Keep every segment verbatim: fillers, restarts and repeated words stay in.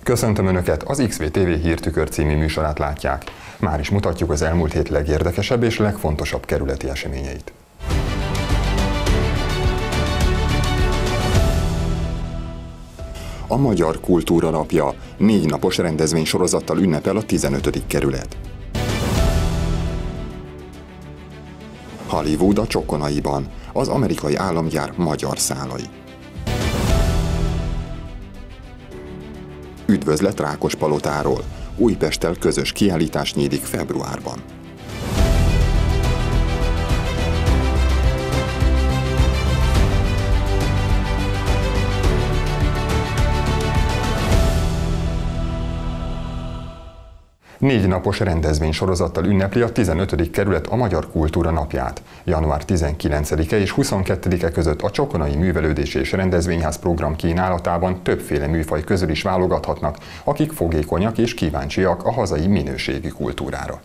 Köszöntöm Önöket, az iksz vé té vé Hírtükör című műsorát látják. Már is mutatjuk az elmúlt hét legérdekesebb és legfontosabb kerületi eseményeit. A Magyar Kultúra Napja négy napos rendezvénysorozattal ünnepel a tizenötödik kerület. Hollywood a Csokonaiban, az amerikai államgyár magyar szálai. Üdvözlet Rákospalotáról, Újpesttel közös kiállítás nyílik februárban. Négy napos rendezvénysorozattal ünnepli a tizenötödik kerület a Magyar Kultúra Napját. január tizenkilencedike és huszonkettedike között a Csokonai Művelődési és Rendezvényház program kínálatában többféle műfaj közül is válogathatnak, akik fogékonyak és kíváncsiak a hazai minőségi kultúrára.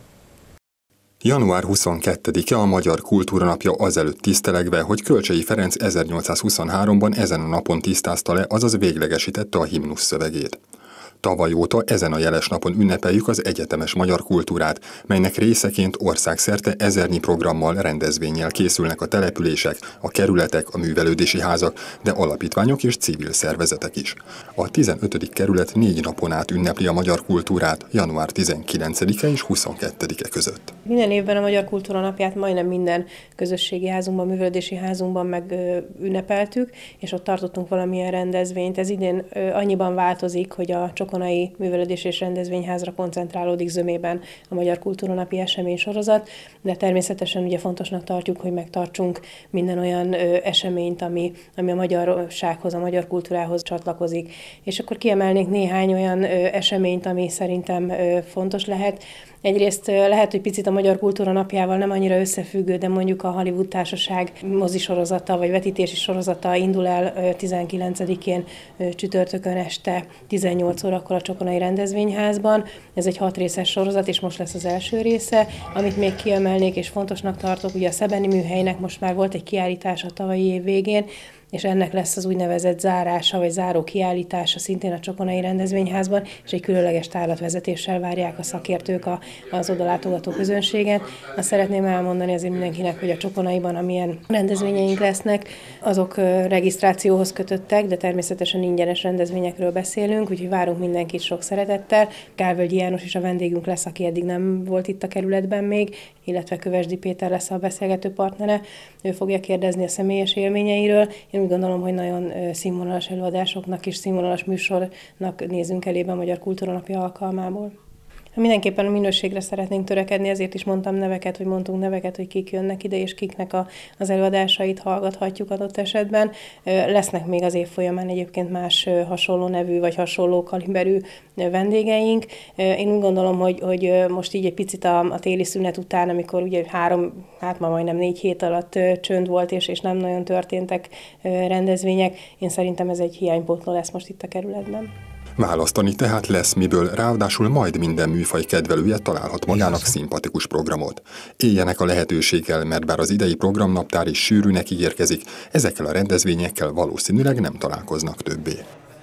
január huszonkettedike a Magyar Kultúra Napja azelőtt tisztelegve, hogy Kölcsey Ferenc ezernyolcszázhuszonháromban ezen a napon tisztázta le, azaz véglegesítette a himnusz szövegét. Tavaly óta ezen a jeles napon ünnepeljük az egyetemes magyar kultúrát, melynek részeként országszerte ezernyi programmal, rendezvénnyel készülnek a települések, a kerületek, a művelődési házak, de alapítványok és civil szervezetek is. A tizenötödik kerület négy napon át ünnepli a magyar kultúrát január tizenkilencedike és huszonkettedike között. Minden évben a Magyar Kultúra Napját majdnem minden közösségi házunkban, művelődési házunkban meg ünnepeltük, és ott tartottunk valamilyen rendezvényt. Ez idén annyiban változik, hogy a Csokonai Művelődési és Rendezvényházra koncentrálódik zömében a Magyar Kultúra Napi eseménysorozat, de természetesen ugye fontosnak tartjuk, hogy megtartsunk minden olyan eseményt, ami, ami a magyarsághoz, a magyar kultúrához csatlakozik. És akkor kiemelnék néhány olyan eseményt, ami szerintem fontos lehet. Egyrészt lehet, hogy picit a Magyar Kultúra Napjával nem annyira összefüggő, de mondjuk a Hollywood Társaság mozisorozata vagy vetítési sorozata indul el tizenkilencedikén csütörtökön este tizennyolc órakor a Csokonai Rendezvényházban. Ez egy hat részes sorozat, és most lesz az első része. Amit még kiemelnék és fontosnak tartok, ugye a Szebeni Műhelynek most már volt egy kiállítása tavalyi év végén, és ennek lesz az úgynevezett zárása, vagy záró kiállítása szintén a Csokonai Rendezvényházban, és egy különleges tárlatvezetéssel várják a szakértők a, az odalátogató közönséget. Azt szeretném elmondani azért mindenkinek, hogy a Csokonaiban, amilyen rendezvényeink lesznek, azok regisztrációhoz kötöttek, de természetesen ingyenes rendezvényekről beszélünk, úgyhogy várunk mindenkit sok szeretettel. Gálvölgyi János is a vendégünk lesz, aki eddig nem volt itt a kerületben még, illetve Kövesdi Péter lesz a beszélgető partnere. Ő fogja kérdezni a személyes élményeiről. Én úgy gondolom, hogy nagyon színvonalas előadásoknak és színvonalas műsornak nézünk elébe a Magyar Kultúra Napja alkalmából. Mindenképpen a minőségre szeretnénk törekedni, ezért is mondtam neveket, hogy mondtunk neveket, hogy kik jönnek ide, és kiknek a, az előadásait hallgathatjuk adott esetben. Lesznek még az év folyamán egyébként más hasonló nevű, vagy hasonló kaliberű vendégeink. Én úgy gondolom, hogy, hogy most így egy picit a, a téli szünet után, amikor ugye három, hát ma majdnem négy hét alatt csönd volt, és, és nem nagyon történtek rendezvények, én szerintem ez egy hiánypótló lesz most itt a kerületben. Választani tehát lesz miből, ráadásul majd minden műfaj kedvelője találhat magának szimpatikus programot. Éljenek a lehetőséggel, mert bár az idei programnaptár is sűrűnek ígérkezik, ezekkel a rendezvényekkel valószínűleg nem találkoznak többé.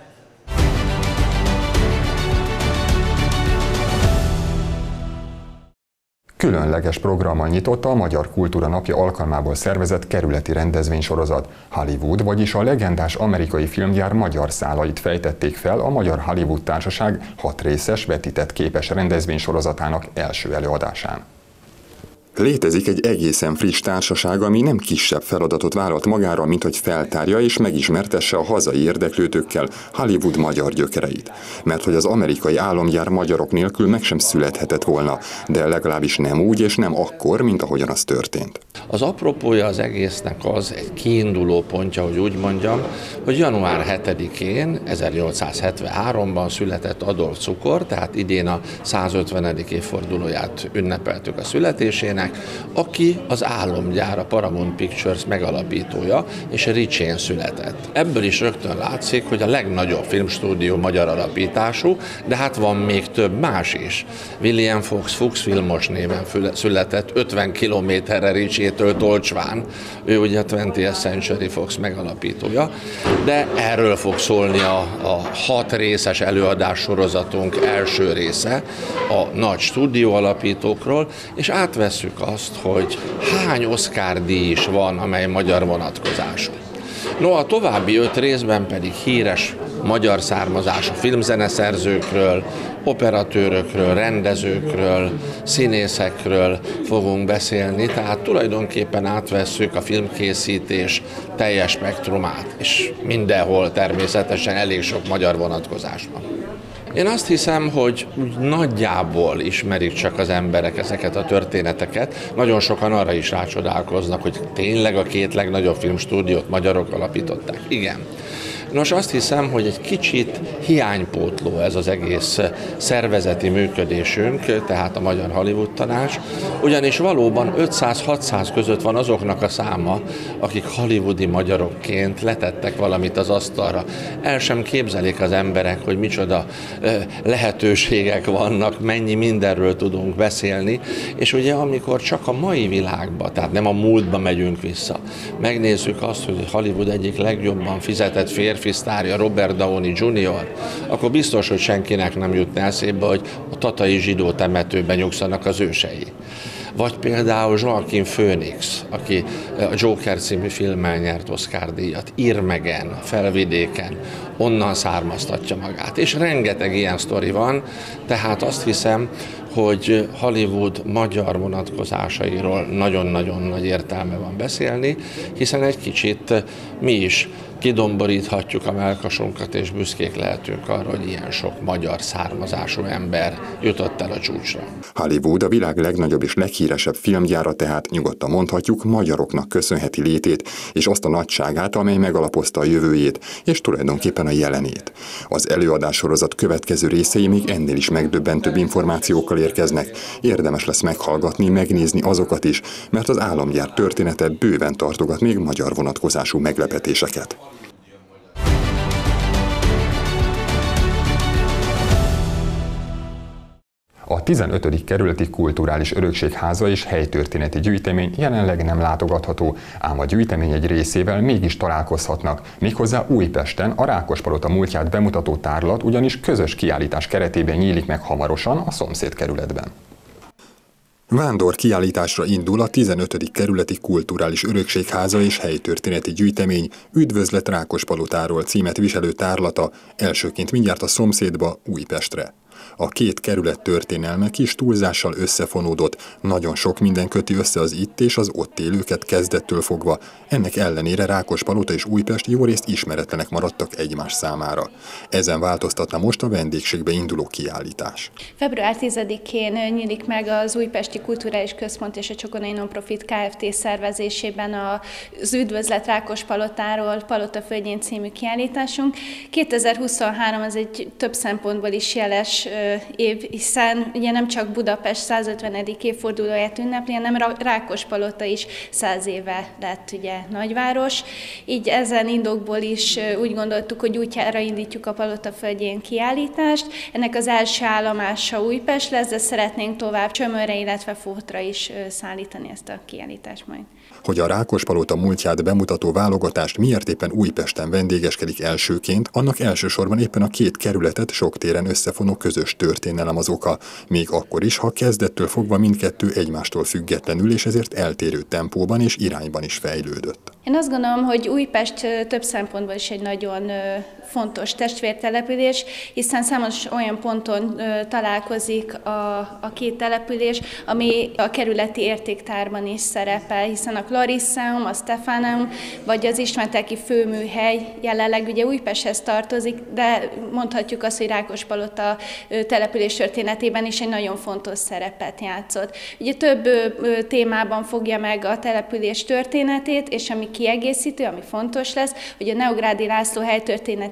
Különleges programmal nyitotta a Magyar Kultúra Napja alkalmából szervezett kerületi rendezvénysorozat. Hollywood, vagyis a legendás amerikai filmgyár magyar szálait fejtették fel a Magyar Hollywood Társaság hat részes vetített képes rendezvénysorozatának első előadásán. Létezik egy egészen friss társaság, ami nem kisebb feladatot vállalt magára, mint hogy feltárja és megismertesse a hazai érdeklődőkkel Hollywood magyar gyökereit. Mert hogy az amerikai államgyár magyarok nélkül meg sem születhetett volna, de legalábbis nem úgy és nem akkor, mint ahogyan az történt. Az apropója az egésznek az, egy kiinduló pontja, hogy úgy mondjam, hogy január hetedikén ezernyolcszázhetvenháromban született Adolf Cukor, tehát idén a százötvenedik évfordulóját ünnepeltük a születésének, Filmesnek, aki az Álomgyár, a Paramount Pictures megalapítója, és Ricsén született. Ebből is rögtön látszik, hogy a legnagyobb filmstúdió magyar alapítású, de hát van még több más is. William Fox, Fuchs Filmos néven született ötven kilométerre Ricsétől Tolcsván, ő ugye a twentieth Century Fox megalapítója, de erről fog szólni a, a hat részes előadás sorozatunk első része, a nagy stúdió alapítókról, és átvesszük azt, hogy hány Oscar-díj is van, amely magyar vonatkozású. No, a további öt részben pedig híres magyar származású filmzeneszerzőkről, operatőrökről, rendezőkről, színészekről fogunk beszélni, tehát tulajdonképpen átvesszük a filmkészítés teljes spektrumát, és mindenhol természetesen elég sok magyar vonatkozás van. Én azt hiszem, hogy úgy nagyjából ismerik csak az emberek ezeket a történeteket. Nagyon sokan arra is rácsodálkoznak, hogy tényleg a két legnagyobb filmstúdiót magyarok alapították. Igen. Nos, azt hiszem, hogy egy kicsit hiánypótló ez az egész szervezeti működésünk, tehát a Magyar Hollywood Tanács, ugyanis valóban ötszáz-hatszáz között van azoknak a száma, akik hollywoodi magyarokként letettek valamit az asztalra. El sem képzelik az emberek, hogy micsoda lehetőségek vannak, mennyi mindenről tudunk beszélni, és ugye amikor csak a mai világba, tehát nem a múltba megyünk vissza, megnézzük azt, hogy Hollywood egyik legjobban fizetett férfi sztárja Robert Downey junior, akkor biztos, hogy senkinek nem jutna eszébe, hogy a tatai zsidó temetőben nyugszanak az ősei. Vagy például Joaquin Phoenix, aki a Joker című filmmel nyert Oscar-díjat, Irmegen, Felvidéken, onnan származtatja magát. És rengeteg ilyen sztori van, tehát azt hiszem, hogy Hollywood magyar vonatkozásairól nagyon-nagyon nagy értelme van beszélni, hiszen egy kicsit mi is kidomboríthatjuk a mellkasunkat, és büszkék lehetünk arra, hogy ilyen sok magyar származású ember jutott el a csúcsra. Hollywood, a világ legnagyobb és leghíresebb filmgyára, tehát nyugodtan mondhatjuk, magyaroknak köszönheti létét, és azt a nagyságát, amely megalapozta a jövőjét, és tulajdonképpen a jelenét. Az előadássorozat következő részei még ennél is megdöbbentőbb információkkal érkeznek. Érdemes lesz meghallgatni, megnézni azokat is, mert az Álomgyár története bőven tartogat még magyar vonatkozású meglepetéseket. A tizenötödik kerületi kulturális örökségháza és helytörténeti gyűjtemény jelenleg nem látogatható, ám a gyűjtemény egy részével mégis találkozhatnak, méghozzá Újpesten a Rákospalota múltját bemutató tárlat ugyanis közös kiállítás keretében nyílik meg hamarosan a szomszéd kerületben. Vándor kiállításra indul a tizenötödik kerületi kulturális örökségháza és helytörténeti gyűjtemény Üdvözlet Rákospalotáról címet viselő tárlata, elsőként mindjárt a szomszédba, Újpestre. A két kerület történelme kis túlzással összefonódott, nagyon sok minden köti össze az itt és az ott élőket kezdettől fogva, ennek ellenére Rákospalota és Újpest jórészt ismeretlenek maradtak egymás számára. Ezen változtatna most a vendégségbe induló kiállítás. február tizedikén nyílik meg az Újpesti Kulturális Központ és a Csokonai Nonprofit Kft. Szervezésében az Üdvözlet Rákospalotáról Palotaföldjén című kiállításunk. kétezer-huszonhárom az egy több szempontból is jeles év, hiszen ugye nem csak Budapest százötvenedik évfordulóját ünnepli, hanem Rákospalota is száz éve lett ugye nagyváros. Így ezen indokból is úgy gondoltuk, hogy útjára indítjuk a Palotaföldjén kiállítást. Ennek az első állomása Újpest lesz, de szeretnénk tovább Csömörre, illetve Fótra is szállítani ezt a kiállítást majd. Hogy a Rákospalota múltját bemutató válogatást miért éppen Újpesten vendégeskedik elsőként, annak elsősorban éppen a két kerületet sok téren összefonó közös történelem az oka, még akkor is, ha kezdettől fogva mindkettő egymástól függetlenül és ezért eltérő tempóban és irányban is fejlődött. Én azt gondolom, hogy Újpest több szempontból is egy nagyon fontos testvértelepülés, hiszen számos olyan ponton találkozik a, a két település, ami a kerületi értéktárban is szerepel, hiszen a Clarisseum, a Stephaneum, vagy az István-telki főműhely jelenleg ugye Újpesthez tartozik, de mondhatjuk azt, hogy Rákospalota település történetében is egy nagyon fontos szerepet játszott. Ugye több témában fogja meg a település történetét, és ami kiegészítő, ami fontos lesz, hogy a Neugrádi László helytörténeti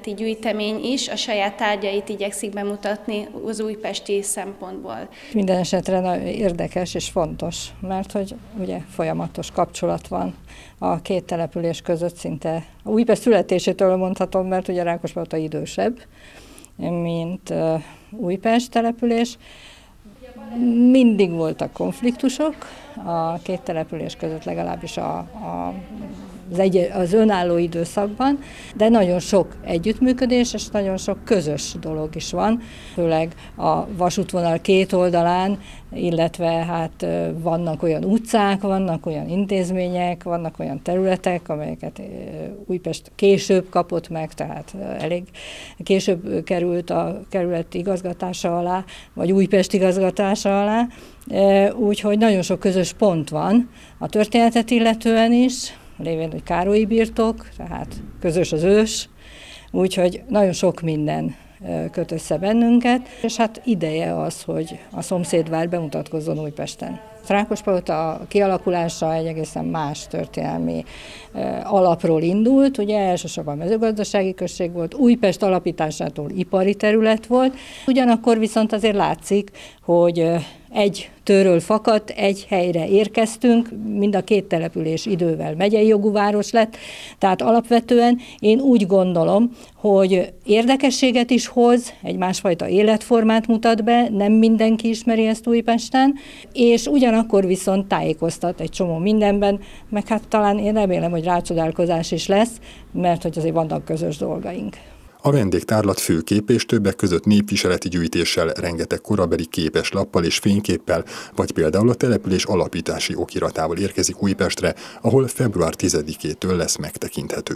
történeti gyűjtemény is a saját tárgyait igyekszik bemutatni az újpesti szempontból. Minden esetre nagyon érdekes és fontos, mert hogy ugye folyamatos kapcsolat van a két település között, szinte a Újpest születésétől mondhatom, mert ugye Rákospalota idősebb, mint Újpest település. Mindig voltak konfliktusok a két település között, legalábbis a, a, az, egy, az önálló időszakban, de nagyon sok együttműködés és nagyon sok közös dolog is van, főleg a vasútvonal két oldalán, illetve hát vannak olyan utcák, vannak olyan intézmények, vannak olyan területek, amelyeket Újpest később kapott meg, tehát elég később került a kerület igazgatása alá, vagy Újpest igazgatása alá, úgyhogy nagyon sok közös pont van a történetet illetően is, lévén, hogy Károlyi birtok, tehát közös az ős, úgyhogy nagyon sok minden köt össze bennünket, és hát ideje az, hogy a szomszédvár bemutatkozzon Újpesten. Rákospalota kialakulása egy egészen más történelmi alapról indult, ugye elsősorban mezőgazdasági község volt, Újpest alapításától ipari terület volt, ugyanakkor viszont azért látszik, hogy egy tőről fakadt, egy helyre érkeztünk, mind a két település idővel megyei jogú város lett, tehát alapvetően én úgy gondolom, hogy érdekességet is hoz, egy másfajta életformát mutat be, nem mindenki ismeri ezt Újpesten, és ugyanakkor viszont tájékoztat egy csomó mindenben, meg hát talán én remélem, hogy rácsodálkozás is lesz, mert hogy azért vannak közös dolgaink. A vendégtárlat főkép és többek között népviseleti gyűjtéssel, rengeteg korabeli képeslappal és fényképpel, vagy például a település alapítási okiratával érkezik Újpestre, ahol február tizedikétől lesz megtekinthető.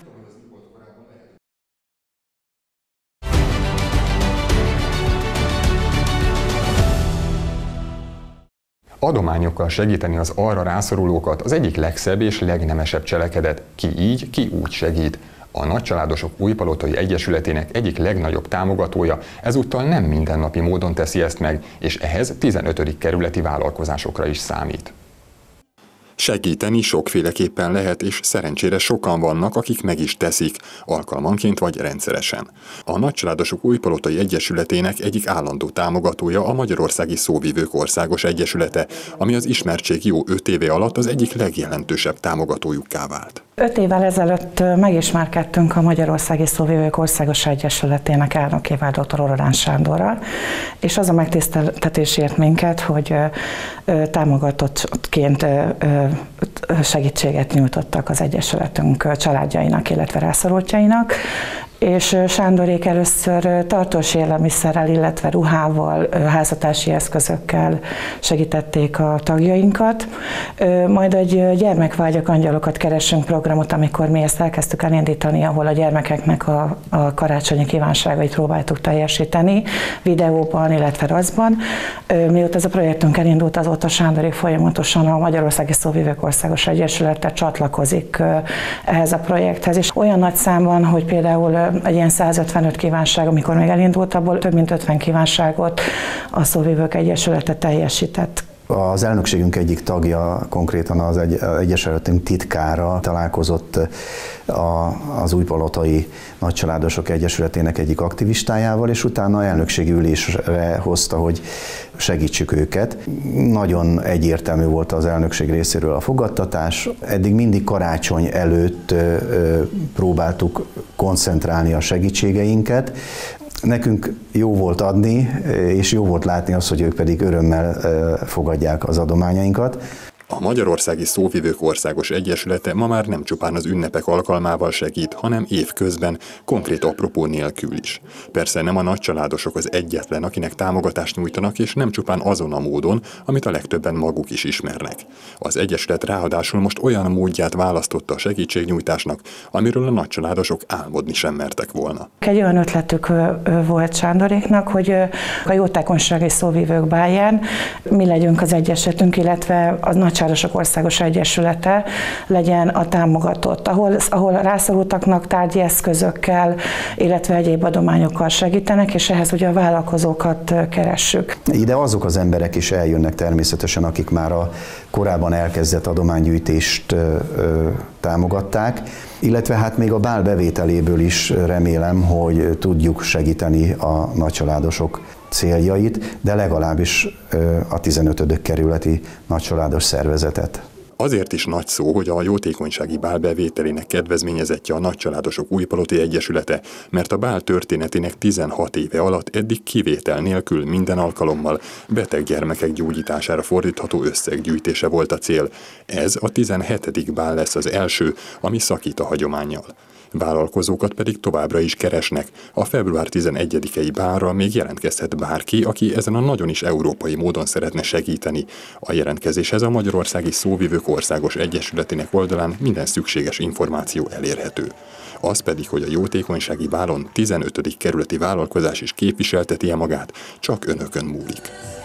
Adományokkal segíteni az arra rászorulókat az egyik legszebb és legnemesebb cselekedet, ki így, ki úgy segít. A Nagycsaládosok Újpalotai Egyesületének egyik legnagyobb támogatója ezúttal nem mindennapi módon teszi ezt meg, és ehhez tizenötödik kerületi vállalkozásokra is számít. Segíteni sokféleképpen lehet, és szerencsére sokan vannak, akik meg is teszik, alkalmanként vagy rendszeresen. A Nagycsaládosok Újpalotai Egyesületének egyik állandó támogatója a Magyarországi Szóvivők Országos Egyesülete, ami az ismertség jó öt éve alatt az egyik legjelentősebb támogatójukká vált. Öt évvel ezelőtt megismerkedtünk a Magyarországi Szóvivők Országos Egyesületének elnökével, dr. Orolán Sándorral, és az a megtiszteltetés ért minket, hogy támogatottként segítséget nyújtottak az Egyesületünk családjainak, illetve rászorultjainak, és Sándorék először tartós élelmiszerrel, illetve ruhával, háztartási eszközökkel segítették a tagjainkat. Majd egy gyermekvágyak angyalokat keresünk programot, amikor mi ezt elkezdtük elindítani, ahol a gyermekeknek a, a karácsonyi kívánságait próbáltuk teljesíteni videóban, illetve rajzban. Mióta ez a projektünk elindult, azóta Sándorék folyamatosan a Magyarországi Szóvivők Országos Egyesülete csatlakozik ehhez a projekthez, és olyan nagy számban, hogy például egy ilyen százötvenöt kívánság, amikor még elindult, abból több mint ötven kívánságot a Szóvivők Egyesülete teljesített. Az elnökségünk egyik tagja, konkrétan az egy, Egyesületünk titkára találkozott a, az Újpalotai Nagycsaládosok Egyesületének egyik aktivistájával, és utána elnökségi ülésre hozta, hogy segítsük őket. Nagyon egyértelmű volt az elnökség részéről a fogadtatás. Eddig mindig karácsony előtt próbáltuk koncentrálni a segítségeinket. Nekünk jó volt adni, és jó volt látni azt, hogy ők pedig örömmel fogadják az adományainkat. A Magyarországi Szóvivők Országos Egyesülete ma már nem csupán az ünnepek alkalmával segít, hanem évközben, konkrét apropó nélkül is. Persze nem a nagycsaládosok az egyetlen, akinek támogatást nyújtanak, és nem csupán azon a módon, amit a legtöbben maguk is ismernek. Az Egyesület ráadásul most olyan módját választotta a segítségnyújtásnak, amiről a nagycsaládosok álmodni sem mertek volna. Egy olyan ötletük volt Sándoréknak, hogy a jótékonysági szóvivők báján mi legyünk az Egyesületünk, illetve a Nagycsaládosok Országos Egyesülete legyen a támogatott, ahol, ahol rászorultaknak tárgyi eszközökkel, illetve egyéb adományokkal segítenek, és ehhez ugye a vállalkozókat keressük. Ide azok az emberek is eljönnek természetesen, akik már a korábban elkezdett adománygyűjtést ö, ö, támogatták, illetve hát még a bál bevételéből is remélem, hogy tudjuk segíteni a nagycsaládosok céljait, de legalábbis a tizenötödik kerületi nagycsaládos szervezetet. Azért is nagy szó, hogy a jótékonysági bál bevételének kedvezményezettje a Nagycsaládosok Újpaloti Egyesülete, mert a bál történetének tizenhat éve alatt eddig kivétel nélkül minden alkalommal beteg gyermekek gyógyítására fordítható összeggyűjtése volt a cél. Ez a tizenhetedik bál lesz az első, ami szakít a hagyománnyal. Vállalkozókat pedig továbbra is keresnek. A február tizenegyedikei bálra még jelentkezhet bárki, aki ezen a nagyon is európai módon szeretne segíteni. A jelentkezéshez a Magyarországi Szóvivők Országos Egyesületének oldalán minden szükséges információ elérhető. Az pedig, hogy a jótékonysági bálon tizenötödik kerületi vállalkozás is képviselteti-e magát, csak önökön múlik.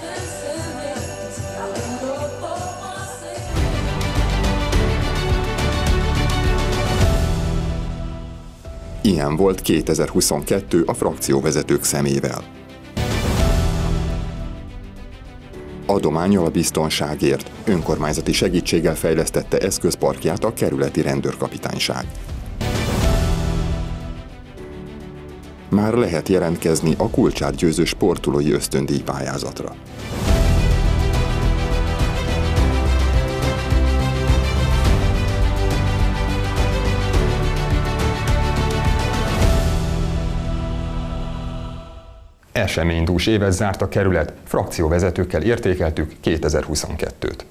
Ilyen volt kétezer-huszonkettő a frakcióvezetők szemével. Adománnyal a biztonságért, önkormányzati segítséggel fejlesztette eszközparkját a kerületi rendőrkapitányság. Már lehet jelentkezni a kulcsát győző sportolói ösztöndíj pályázatra. Eseménydús évet zárt a kerület, frakcióvezetőkkel értékeltük kétezer-huszonkettőt.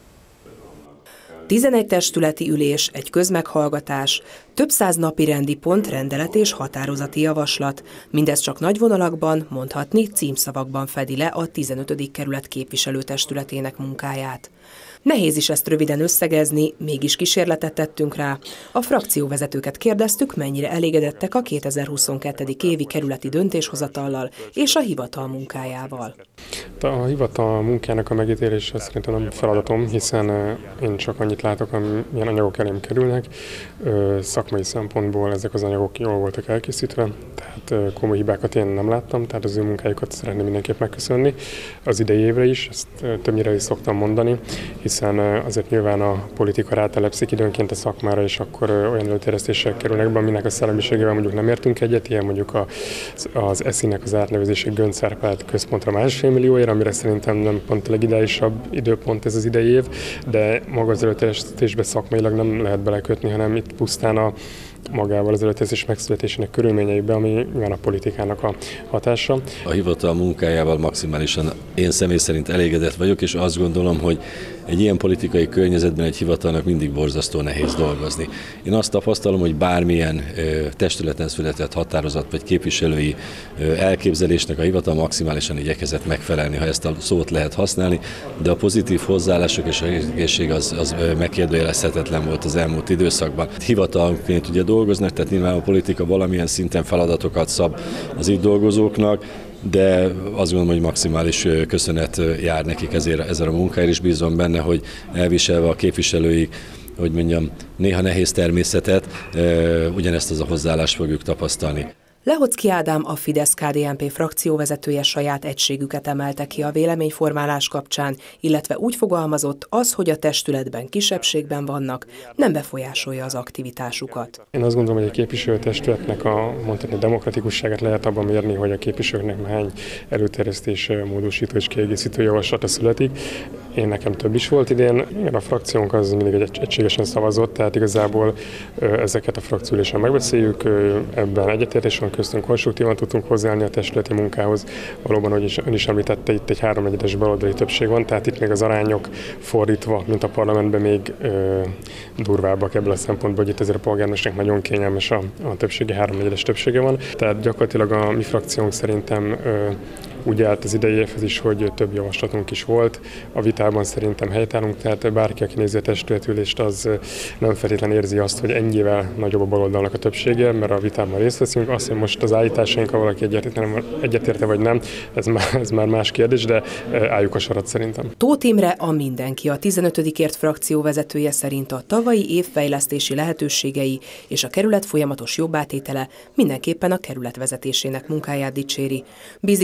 tizenegy testületi ülés, egy közmeghallgatás, több száz napirendi pont, rendelet és határozati javaslat. Mindez csak nagy vonalakban, mondhatni címszavakban fedi le a tizenötödik kerület képviselőtestületének munkáját. Nehéz is ezt röviden összegezni, mégis kísérletet tettünk rá. A frakcióvezetőket kérdeztük, mennyire elégedettek a kétezer-huszonkettő évi kerületi döntéshozatallal és a hivatal munkájával. A hivatal munkának a megítélése szerintem nem feladatom, hiszen én csak annyit látok, amilyen anyagok elém kerülnek. Szakmai szempontból ezek az anyagok jól voltak elkészítve, tehát komoly hibákat én nem láttam, tehát az ő munkájukat szeretném mindenképp megköszönni. Az idei évre is, ezt többnyire is szoktam mondani, hiszen azért nyilván a politika rátelepszik időnként a szakmára, és akkor olyan előterjesztések kerülnek be, aminek a szellemiségével mondjuk nem értünk egyet, ilyen mondjuk a, az é es i-nek az átnevezése Göncz-Árpád központra másfél millióért, amire szerintem nem pont a legideálisabb időpont ez az idei év, de maga az előterjesztésbe szakmailag nem lehet belekötni, hanem itt pusztán a magával az előterjesztés megszületésének körülményeibe, ami nyilván a politikának a hatása. A hivatal munkájával maximálisan én személy szerint elégedett vagyok, és azt gondolom, hogy egy ilyen politikai környezetben egy hivatalnak mindig borzasztó nehéz dolgozni. Én azt tapasztalom, hogy bármilyen ö, testületen született határozat vagy képviselői ö, elképzelésnek a hivatal maximálisan igyekezett megfelelni, ha ezt a szót lehet használni, de a pozitív hozzáállások és a egészség az, az megkérdőjelezhetetlen volt az elmúlt időszakban. Hivatalként ugye dolgoznak, tehát nyilván a politika valamilyen szinten feladatokat szab az itt dolgozóknak, de azt gondolom, hogy maximális köszönet jár nekik ezért, ezzel a munkáért, és bízom benne, hogy elviselve a képviselői, hogy mondjam, néha nehéz természetet, ugyanezt az a hozzáállást fogjuk tapasztalni. Lehocki Ádám, a Fidesz-ká dé en pé frakcióvezetője saját egységüket emelte ki a véleményformálás kapcsán, illetve úgy fogalmazott, az, hogy a testületben kisebbségben vannak, nem befolyásolja az aktivitásukat. Én azt gondolom, hogy a képviselőtestületnek a mondhatni demokratikusságát lehet abban mérni, hogy a képviselőknek hány előterjesztés, módosító és kiegészítő javaslata születik. Én nekem több is volt idén, igen, a frakciónk az mindig egy egységesen szavazott, tehát igazából ezeket a frakcióülésen megbeszéljük, ebben egyetértés van köztünk, konstruktívan tudtunk hozzáállni a testületi munkához. Valóban, hogy is, ön is említette, itt egy háromnegyedes baloldali többség van, tehát itt még az arányok fordítva, mint a parlamentben, még ö, durvábbak ebből a szempontból, hogy itt ezért a polgármesternek nagyon kényelmes a, a többsége, háromnegyedes többsége van. Tehát gyakorlatilag a mi frakciónk szerintem ö, úgy állt az idei évhez is, hogy több javaslatunk is volt. A vitában szerintem helytállunk, tehát bárki, aki nézi a testületülést, az nem feltétlenül érzi azt, hogy ennyivel nagyobb a baloldalnak a többsége, mert a vitában részt veszünk. Azt, hogy most az állításainkkal valaki egyetérte vagy nem, ez már, ez már más kérdés, de álljuk a sarat szerintem. Tóth Imre, a Mindenki, a tizenötödikért frakció vezetője szerint a tavalyi év fejlesztési lehetőségei és a kerület folyamatos jobbátétele mindenképpen a kerület vezetésének munkáját dicséri. Bízik abban, hogy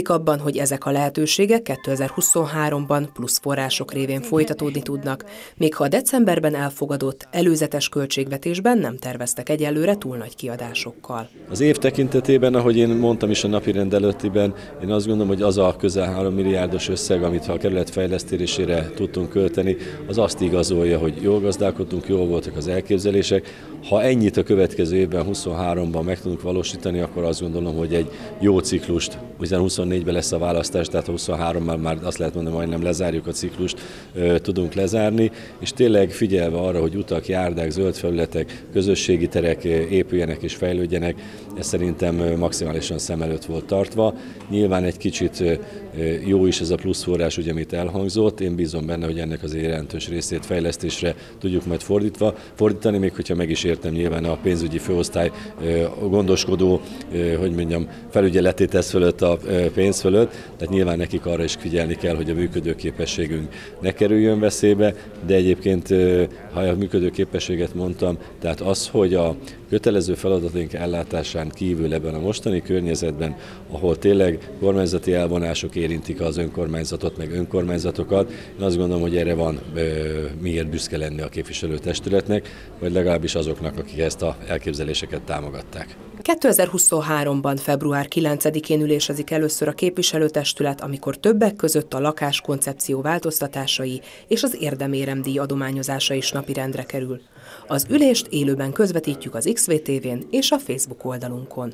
hogy ezek a lehetőségek kétezer-huszonháromban plusz források révén folytatódni tudnak, még ha a decemberben elfogadott előzetes költségvetésben nem terveztek egyelőre túl nagy kiadásokkal. Az év tekintetében, ahogy én mondtam is a napirend előttiben, én azt gondolom, hogy az a közel három milliárdos összeg, amit a kerület fejlesztésére tudtunk költeni, az azt igazolja, hogy jól gazdálkodtunk, jól voltak az elképzelések. Ha ennyit a következő évben, huszonháromban meg tudunk valósítani, akkor azt gondolom, hogy egy jó ciklust, hiszen huszonnégyben lesz a választás, tehát a huszonhárommal már azt lehet mondani, majdnem lezárjuk a ciklust, tudunk lezárni, és tényleg figyelve arra, hogy utak, járdák, zöld felületek, közösségi terek épüljenek és fejlődjenek, ez szerintem maximálisan szem előtt volt tartva. Nyilván egy kicsit jó is ez a plusz forrás, ugye, amit elhangzott. Én bízom benne, hogy ennek az jelentős részét fejlesztésre tudjuk majd fordítva, fordítani, még hogyha meg is értem nyilván a pénzügyi főosztály gondoskodó, hogy mondjam, felügyeletét tesz fölött a pénz fölött, tehát nyilván nekik arra is figyelni kell, hogy a működőképességünk ne kerüljön veszélybe, de egyébként, ha a működőképességet mondtam, tehát az, hogy a kötelező feladatunk ellátásán kívül ebben a mostani környezetben, ahol tényleg kormányzati elvonások érintik az önkormányzatot, meg önkormányzatokat, én azt gondolom, hogy erre van ö, miért büszke lenni a képviselőtestületnek, vagy legalábbis azoknak, akik ezt az elképzeléseket támogatták. kétezer-huszonháromban február kilencedikén ülésezik először a képviselőtestület, amikor többek között a lakáskoncepció változtatásai és az érdeméremdíj adományozása is napirendre kerül. Az ülést élőben közvetítjük az iksz vé té vén és a Facebook oldalunkon.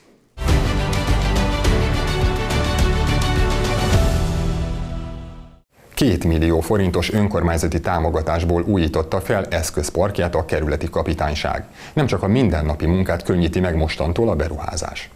Két millió forintos önkormányzati támogatásból újította fel eszközparkját a kerületi kapitányság. Nem csak a mindennapi munkát könnyíti meg mostantól a beruházás.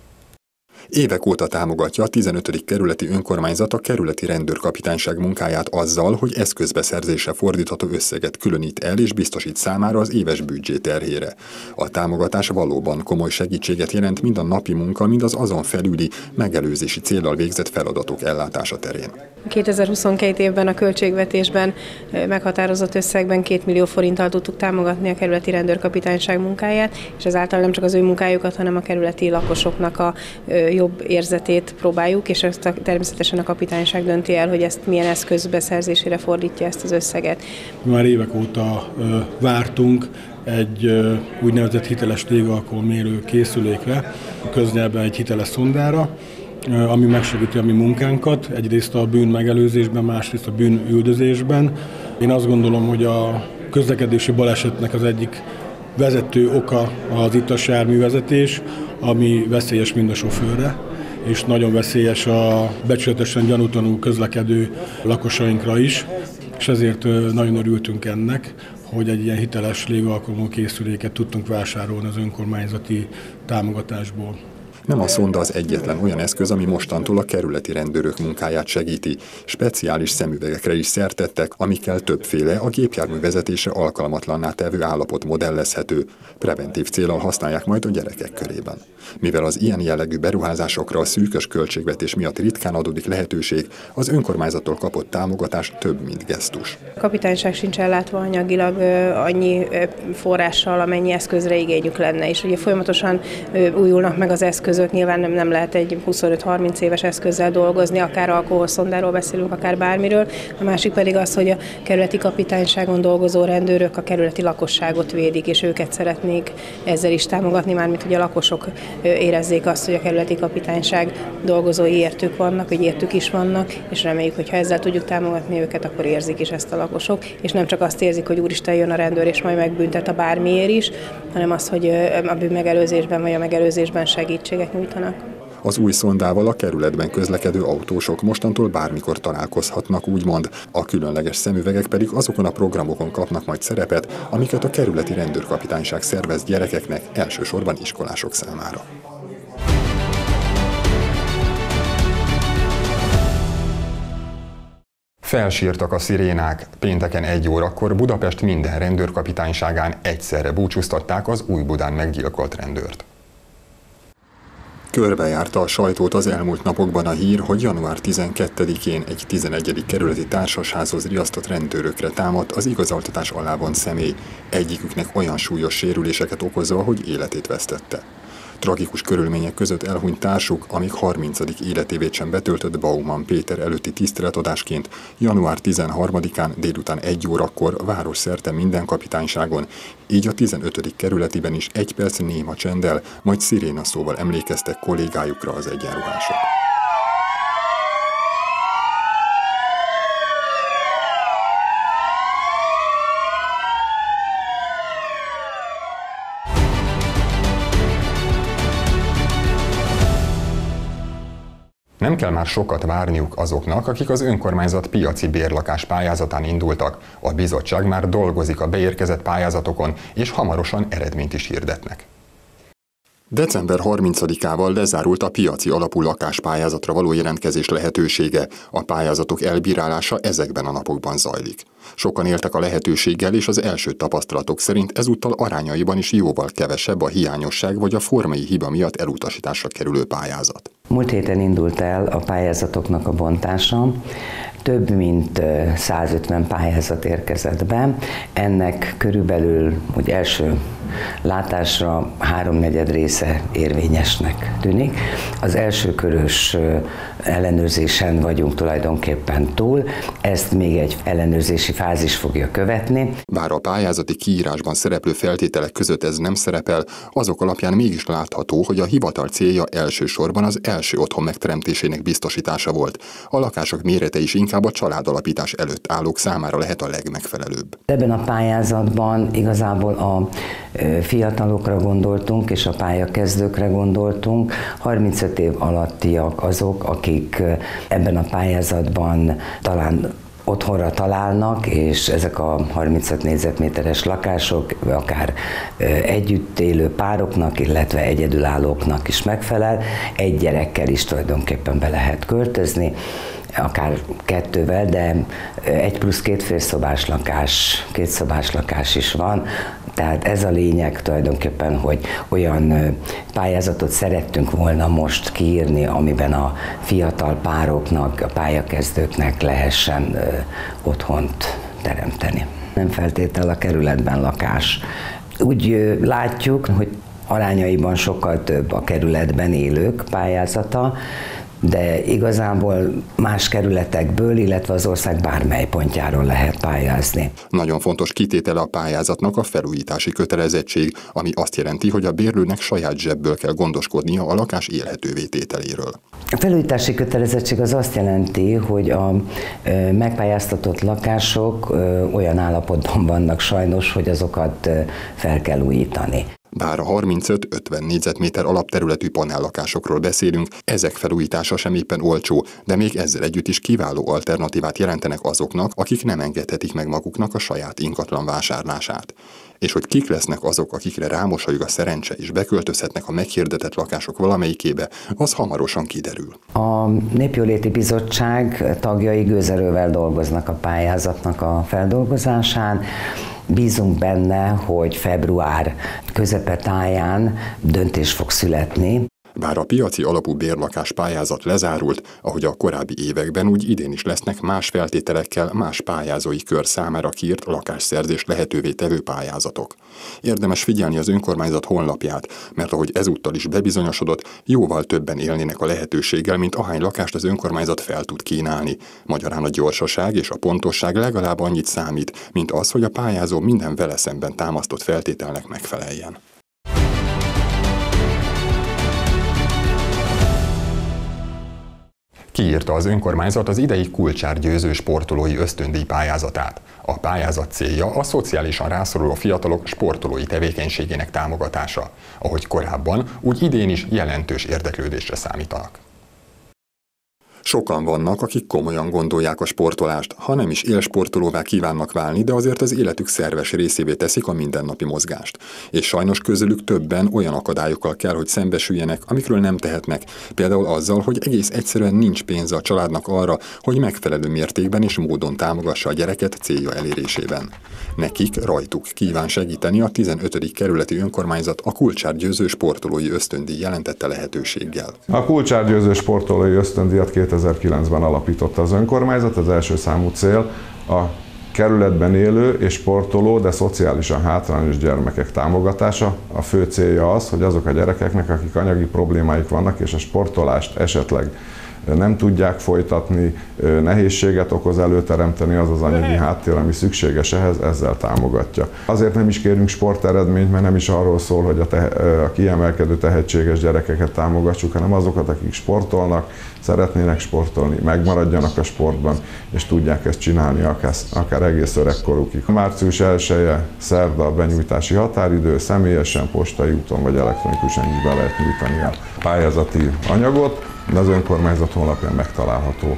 Évek óta támogatja a tizenötödik kerületi önkormányzat a kerületi rendőrkapitányság munkáját azzal, hogy eszközbeszerzésre fordítható összeget különít el és biztosít számára az éves büdzsé terhére. A támogatás valóban komoly segítséget jelent mind a napi munka, mind az azon felüli megelőzési céllal végzett feladatok ellátása terén. kétezer-huszonkettő évben a költségvetésben meghatározott összegben két millió forinttal tudtuk támogatni a kerületi rendőrkapitányság munkáját, és ezáltal nem csak az ő munkájukat, hanem a kerületi lakosoknak a jobb érzetét próbáljuk, és ezt a, természetesen a kapitányság dönti el, hogy ezt milyen eszköz beszerzésére fordítja ezt az összeget. Már évek óta ö, vártunk egy ö, úgynevezett hiteles légalkoholmérő készülékre, a köznyelben egy hiteles szondára, ö, ami megsegíti a mi munkánkat, egyrészt a bűn megelőzésben, másrészt a bűn üldözésben. Én azt gondolom, hogy a közlekedési balesetnek az egyik vezető oka az ittas járművezetés, ami veszélyes mind a sofőrre, és nagyon veszélyes a becsületesen gyanútlanul közlekedő lakosainkra is, és ezért nagyon örültünk ennek, hogy egy ilyen hiteles légalkalmú készüléket tudtunk vásárolni az önkormányzati támogatásból. Nem a szonda az egyetlen olyan eszköz, ami mostantól a kerületi rendőrök munkáját segíti. Speciális szemüvegekre is szert tettek, amikkel többféle a gépjármű vezetésre alkalmatlanná tevő állapot modellezhető. Preventív céllal használják majd a gyerekek körében. Mivel az ilyen jellegű beruházásokra a szűkös költségvetés miatt ritkán adódik lehetőség, az önkormányzattól kapott támogatás több, mint gesztus. A kapitányság sincs ellátva anyagilag annyi forrással, amennyi eszközre igényük lenne, és ugye folyamatosan újulnak meg az eszközök. Nyilván nem, nem lehet egy huszonöt-harminc éves eszközzel dolgozni, akár alkoholszondáról beszélünk, akár bármiről. A másik pedig az, hogy a kerületi kapitányságon dolgozó rendőrök a kerületi lakosságot védik, és őket szeretnék ezzel is támogatni, mármint hogy a lakosok érezzék azt, hogy a kerületi kapitányság dolgozói értük vannak, hogy értük is vannak, és reméljük, hogy ha ezzel tudjuk támogatni őket, akkor érzik is ezt a lakosok, és nem csak azt érzik, hogy úristen jön a rendőr, és majd megbüntet a bármiért is, hanem azt, hogy a bűn megelőzésben vagy a megelőzésben segítséget nyújtanak. Az új szondával a kerületben közlekedő autósok mostantól bármikor találkozhatnak, úgymond. A különleges szemüvegek pedig azokon a programokon kapnak majd szerepet, amiket a kerületi rendőrkapitányság szervez gyerekeknek, elsősorban iskolások számára. Felsírtak a szirénák. Pénteken egy órakor Budapest minden rendőrkapitányságán egyszerre búcsúztatták az Újbudán meggyilkolt rendőrt. Körbejárta a sajtót az elmúlt napokban a hír, hogy január tizenkettedikén egy tizenegyedik kerületi társasházhoz riasztott rendőrökre támadt az igazoltatás alá vont személy, egyiküknek olyan súlyos sérüléseket okozva, hogy életét vesztette. Tragikus körülmények között elhunyt társuk, amíg harmincadik életévét sem betöltött Baumann Péter előtti tiszteletadásként január tizenharmadikán délután egy órakor városszerte minden kapitányságon, így a tizenötödik kerületiben is egy perc néma csenddel, majd sziréna szóval emlékeztek kollégájukra az egyenruhások. Nem kell már sokat várniuk azoknak, akik az önkormányzat piaci bérlakás pályázatán indultak. A bizottság már dolgozik a beérkezett pályázatokon, és hamarosan eredményt is hirdetnek. december harmincadikával lezárult a piaci alapú lakáspályázatra való jelentkezés lehetősége. A pályázatok elbírálása ezekben a napokban zajlik. Sokan éltek a lehetőséggel, és az első tapasztalatok szerint ezúttal arányaiban is jóval kevesebb a hiányosság vagy a formai hiba miatt elutasításra kerülő pályázat. Múlt héten indult el a pályázatoknak a bontása. Több mint százötven pályázat érkezett be. Ennek körülbelül úgy első látásra háromnegyed része érvényesnek tűnik. Az első körös ellenőrzésen vagyunk tulajdonképpen túl, ezt még egy ellenőrzési fázis fogja követni. Bár a pályázati kiírásban szereplő feltételek között ez nem szerepel, azok alapján mégis látható, hogy a hivatal célja elsősorban az első otthon megteremtésének biztosítása volt. A lakások mérete is inkább a családalapítás előtt állók számára lehet a legmegfelelőbb. Ebben a pályázatban igazából a fiatalokra gondoltunk, és a pályakezdőkre gondoltunk. harmincöt év alattiak azok, akik ebben a pályázatban talán otthonra találnak, és ezek a harmincöt négyzetméteres lakások akár együtt élő pároknak, illetve egyedülállóknak is megfelel. Egy gyerekkel is tulajdonképpen be lehet költözni, akár kettővel, de egy plusz két félszobás lakás, két szobás lakás is van. Tehát ez a lényeg tulajdonképpen, hogy olyan pályázatot szerettünk volna most kiírni, amiben a fiatal pároknak, a pályakezdőknek lehessen otthont teremteni. Nem feltétlenül a kerületben lakás. Úgy látjuk, hogy arányaiban sokkal több a kerületben élők pályázata, de igazából más kerületekből, illetve az ország bármely pontjáról lehet pályázni. Nagyon fontos kitétele a pályázatnak a felújítási kötelezettség, ami azt jelenti, hogy a bérlőnek saját zsebből kell gondoskodnia a lakás élhetővé tételéről. A felújítási kötelezettség az azt jelenti, hogy a megpályáztatott lakások olyan állapotban vannak sajnos, hogy azokat fel kell újítani. Bár a harmincöt-ötven négyzetméter alapterületű panellakásokról beszélünk, ezek felújítása sem éppen olcsó, de még ezzel együtt is kiváló alternatívát jelentenek azoknak, akik nem engedhetik meg maguknak a saját ingatlan vásárlását. És hogy kik lesznek azok, akikre rámosolyog a szerencse és beköltözhetnek a meghirdetett lakások valamelyikébe, az hamarosan kiderül. A Népjóléti Bizottság tagjai gőzerővel dolgoznak a pályázatnak a feldolgozásán. Bízunk benne, hogy február közepetáján döntés fog születni. Bár a piaci alapú bérlakás pályázat lezárult, ahogy a korábbi években, úgy idén is lesznek más feltételekkel más pályázói kör számára kiírt lakásszerzés lehetővé tevő pályázatok. Érdemes figyelni az önkormányzat honlapját, mert ahogy ezúttal is bebizonyosodott, jóval többen élnének a lehetőséggel, mint ahány lakást az önkormányzat fel tud kínálni. Magyarán a gyorsaság és a pontosság legalább annyit számít, mint az, hogy a pályázó minden vele szemben támasztott feltételnek megfeleljen. Kiírta az önkormányzat az idei Kulcsár győző sportolói ösztöndíj pályázatát. A pályázat célja a szociálisan rászoruló fiatalok sportolói tevékenységének támogatása. Ahogy korábban, úgy idén is jelentős érdeklődésre számítanak. Sokan vannak, akik komolyan gondolják a sportolást, ha nem is élsportolóvá kívánnak válni, de azért az életük szerves részévé teszik a mindennapi mozgást. És sajnos közülük többen olyan akadályokkal kell, hogy szembesüljenek, amikről nem tehetnek, például azzal, hogy egész egyszerűen nincs pénze a családnak arra, hogy megfelelő mértékben és módon támogassa a gyereket célja elérésében. Nekik, rajtuk kíván segíteni a tizenötödik kerületi önkormányzat a Kulcsár győző sportolói ösztöndíj jelentette lehetőséggel. A Kulcsár győző sportolói ösztöndíjat kétezer-kilencben alapította az önkormányzat, az első számú cél a kerületben élő és sportoló, de szociálisan hátrányos gyermekek támogatása. A fő célja az, hogy azok a gyerekeknek, akik anyagi problémáik vannak, és a sportolást esetleg nem tudják folytatni, nehézséget okoz előteremteni az az anyagi háttér, ami szükséges ehhez, ezzel támogatja. Azért nem is kérünk sporteredményt, mert nem is arról szól, hogy a, te- a kiemelkedő tehetséges gyerekeket támogassuk, hanem azokat, akik sportolnak, szeretnének sportolni, megmaradjanak a sportban, és tudják ezt csinálni akár, akár egész öregkorukig. március elseje szerda a benyújtási határidő, személyesen, postai úton vagy elektronikusan is be lehet nyújtani a pályázati anyagot. De az önkormányzat honlapján megtalálható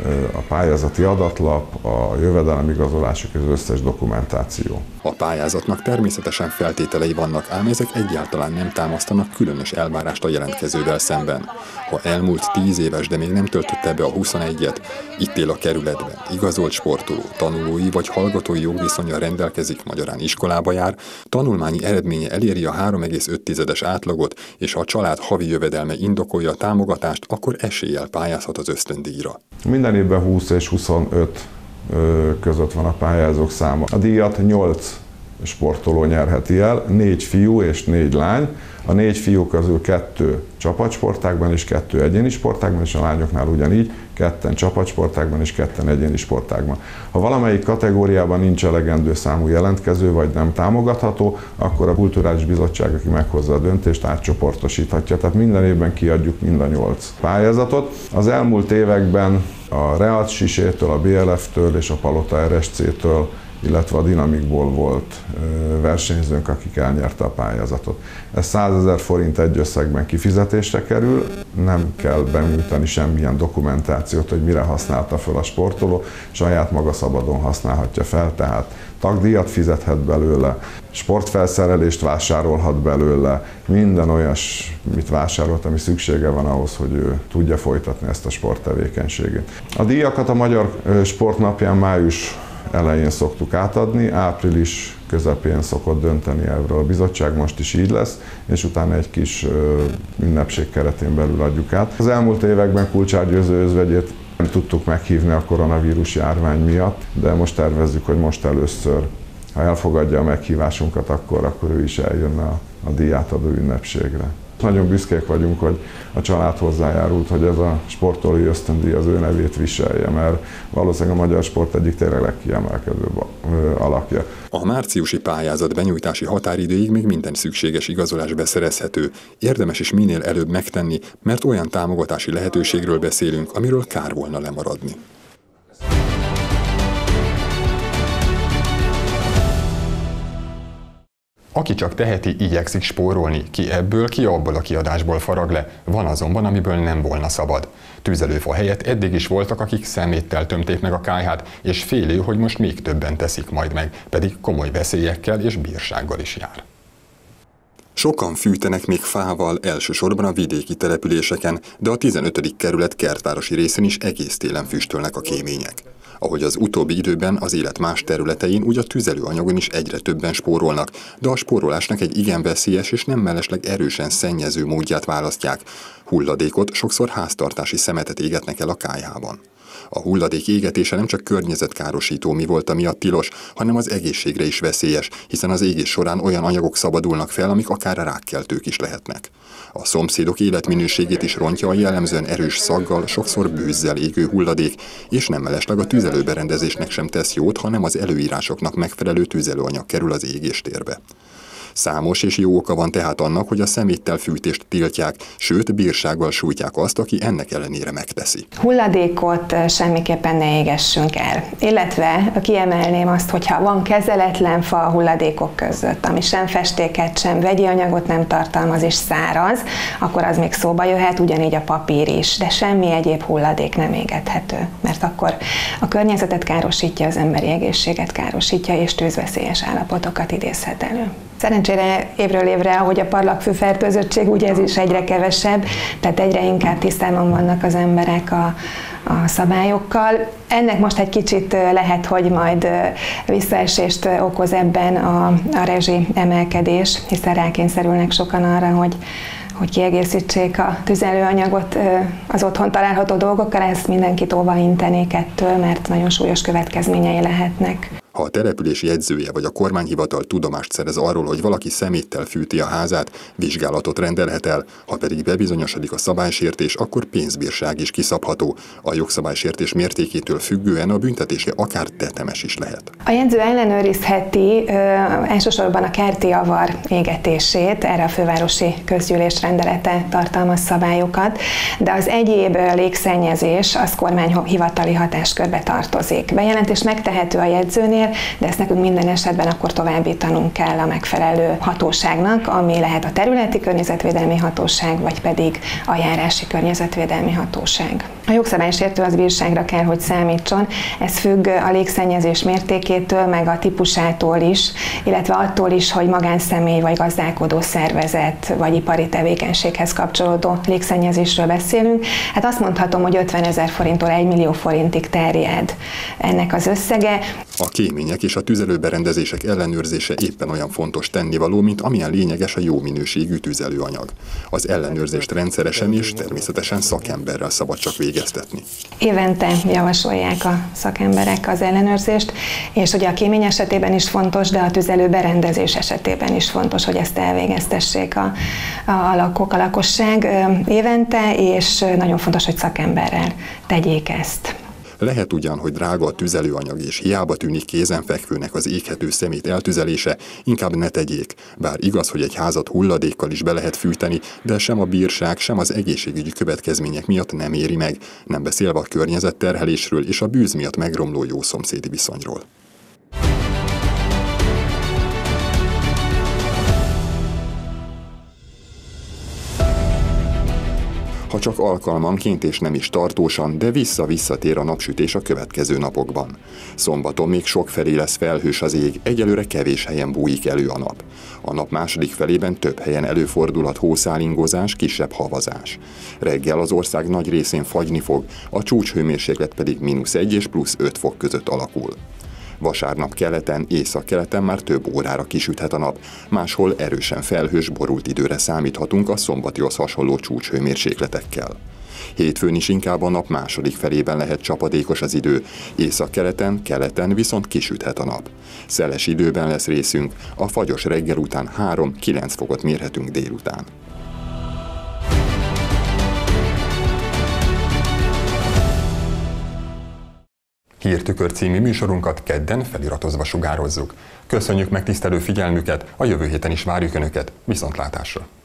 a pályázati adatlap, a jövedelemigazolások és az összes dokumentáció. A pályázatnak természetesen feltételei vannak, ám ezek egyáltalán nem támasztanak különös elvárást a jelentkezővel szemben. Ha elmúlt tíz éves, de még nem töltötte be a huszonegyet, itt él a kerületben, igazolt sportoló, tanulói vagy hallgatói jogviszonnyal rendelkezik, magyarán iskolába jár, tanulmányi eredménye eléri a három egész öt tizedes átlagot, és ha a család havi jövedelme indokolja a támogatást, akkor eséllyel pályázhat az ösztöndíjra. Minden évben húsz és huszonöt között van a pályázók száma. A díjat nyolc sportoló nyerheti el, négy fiú és négy lány. A négy fiú közül kettő csapatsportágban és kettő egyéni sportágban, és a lányoknál ugyanígy, ketten csapatsportágban és ketten egyéni sportágban. Ha valamelyik kategóriában nincs elegendő számú jelentkező, vagy nem támogatható, akkor a Kulturális Bizottság, aki meghozza a döntést, átcsoportosíthatja. Tehát minden évben kiadjuk mind a nyolc pályázatot. Az elmúlt években a Realt Sisétől, a bé el eftől és a Palota er es cétől, illetve a Dinamikból volt versenyzőnk, akik elnyerte a pályázatot. Ez százezer forint egy összegben kifizetésre kerül, nem kell benyújtani semmilyen dokumentációt, hogy mire használta fel a sportoló, saját maga szabadon használhatja fel, tehát tagdíjat fizethet belőle, sportfelszerelést vásárolhat belőle, minden olyas, mit vásárolt, ami szüksége van ahhoz, hogy ő tudja folytatni ezt a sporttevékenységét. A díjakat a Magyar Sportnapján május elején szoktuk átadni, április közepén szokott dönteni erről a bizottság, most is így lesz, és utána egy kis ünnepség keretén belül adjuk át. Az elmúlt években Kulcsár Győző özvegyét nem tudtuk meghívni a koronavírus járvány miatt, de most tervezzük, hogy most először, ha elfogadja a meghívásunkat, akkor, akkor ő is eljönne a, a díjátadó ünnepségre. Nagyon büszkék vagyunk, hogy a család hozzájárult, hogy ez a sportolói ösztöndíj az ő nevét viselje, mert valószínűleg a magyar sport egyik tényleg legkiemelkedőbb alakja. A márciusi pályázat benyújtási határidőig még minden szükséges igazolás beszerezhető. Érdemes is minél előbb megtenni, mert olyan támogatási lehetőségről beszélünk, amiről kár volna lemaradni. Aki csak teheti, igyekszik spórolni, ki ebből, ki abból a kiadásból farag le, van azonban, amiből nem volna szabad. Tüzelőfa helyett eddig is voltak, akik szeméttel tömték meg a kályhát, és félő, hogy most még többen teszik majd meg, pedig komoly veszélyekkel és bírsággal is jár. Sokan fűtenek még fával, elsősorban a vidéki településeken, de a tizenötödik kerület kertvárosi részén is egész télen füstölnek a kémények. Ahogy az utóbbi időben az élet más területein, úgy a tüzelőanyagon is egyre többen spórolnak, de a spórolásnak egy igen veszélyes és nem mellesleg erősen szennyező módját választják. Hulladékot, sokszor háztartási szemetet égetnek el a kályhában. A hulladék égetése nem csak környezetkárosító mi volt miatt tilos, hanem az egészségre is veszélyes, hiszen az égés során olyan anyagok szabadulnak fel, amik akár rákkeltők is lehetnek. A szomszédok életminőségét is rontja a jellemzően erős szaggal, sokszor bőzzel égő hulladék, és nem mellesleg a tüzelőberendezésnek sem tesz jót, hanem az előírásoknak megfelelő tüzelőanyag kerül az égéstérbe. Számos és jó oka van tehát annak, hogy a szeméttel fűtést tiltják, sőt bírsággal sújtják azt, aki ennek ellenére megteszi. Hulladékot semmiképpen ne égessünk el. Illetve kiemelném azt, hogyha van kezeletlen fa a hulladékok között, ami sem festéket, sem vegyi anyagot nem tartalmaz és száraz, akkor az még szóba jöhet, ugyanígy a papír is, de semmi egyéb hulladék nem égethető, mert akkor a környezetet károsítja, az emberi egészséget károsítja és tűzveszélyes állapotokat idézhet elő. Szerencsére évről évre, ahogy a parlagfű fertőzöttség, ugye ez is egyre kevesebb, tehát egyre inkább tisztában vannak az emberek a, a szabályokkal. Ennek most egy kicsit lehet, hogy majd visszaesést okoz ebben a, a rezsi emelkedés, hiszen rákényszerülnek sokan arra, hogy hogy kiegészítsék a tüzelőanyagot az otthon található dolgokkal, ezt mindenkit óva intenék ettől, mert nagyon súlyos következményei lehetnek. Ha a település jegyzője vagy a kormányhivatal tudomást szerez arról, hogy valaki szeméttel fűti a házát, vizsgálatot rendelhet el, ha pedig bebizonyosodik a szabálysértés, akkor pénzbírság is kiszabható. A jogszabálysértés mértékétől függően a büntetése akár tetemes is lehet. A jegyző ellenőrizheti ö, elsősorban a kerti avar égetését, erre a fővárosi közgyűlés rendelete tartalmaz szabályokat, de az egyéb légszennyezés az kormányhivatali hatáskörbe tartozik. Bejelentés megtehető a jegyzőnél, de ezt nekünk minden esetben akkor továbbítanunk kell a megfelelő hatóságnak, ami lehet a területi környezetvédelmi hatóság, vagy pedig a járási környezetvédelmi hatóság. A jogszabálysértő az bírságra kell, hogy számítson. Ez függ a légszennyezés mértékétől, meg a típusától is, illetve attól is, hogy magánszemély vagy gazdálkodó szervezet vagy ipari tevékenységhez kapcsolódó légszennyezésről beszélünk. Hát azt mondhatom, hogy ötvenezer forinttól egy millió forintig terjed ennek az összege. A kémények és a tüzelőberendezések ellenőrzése éppen olyan fontos tennivaló, mint amilyen lényeges a jó minőségű tüzelőanyag. Az ellenőrzést rendszeresen és természetesen szakemberrel szabad csak végeztetni. Évente javasolják a szakemberek az ellenőrzést, és ugye a kémény esetében is fontos, de a tüzelőberendezés esetében is fontos, hogy ezt elvégeztessék a, a lakók, a lakosság évente, és nagyon fontos, hogy szakemberrel tegyék ezt. Lehet ugyan, hogy drága a tüzelőanyag és hiába tűnik kézenfekvőnek az éghető szemét eltüzelése, inkább ne tegyék. Bár igaz, hogy egy házat hulladékkal is be lehet fűteni, de sem a bírság, sem az egészségügyi következmények miatt nem éri meg, nem beszélve a környezetterhelésről és a bűz miatt megromló jó szomszédi viszonyról. Ha csak alkalmanként és nem is tartósan, de vissza-visszatér a napsütés a következő napokban. Szombaton még sokfelé lesz felhős az ég, egyelőre kevés helyen bújik elő a nap. A nap második felében több helyen előfordulhat hószálingozás, kisebb havazás. Reggel az ország nagy részén fagyni fog, a csúcshőmérséklet pedig mínusz egy és plusz öt fok között alakul. Vasárnap keleten, északkeleten már több órára kisüthet a nap, máshol erősen felhős, borult időre számíthatunk a szombatihoz hasonló csúcshőmérsékletekkel. Hétfőn is inkább a nap második felében lehet csapadékos az idő, északkeleten, keleten viszont kisüthet a nap. Szeles időben lesz részünk, a fagyos reggel után három-kilenc fokot mérhetünk délután. Hírtükör című műsorunkat kedden feliratozva sugározzuk. Köszönjük megtisztelő figyelmüket, a jövő héten is várjuk Önöket, viszontlátásra!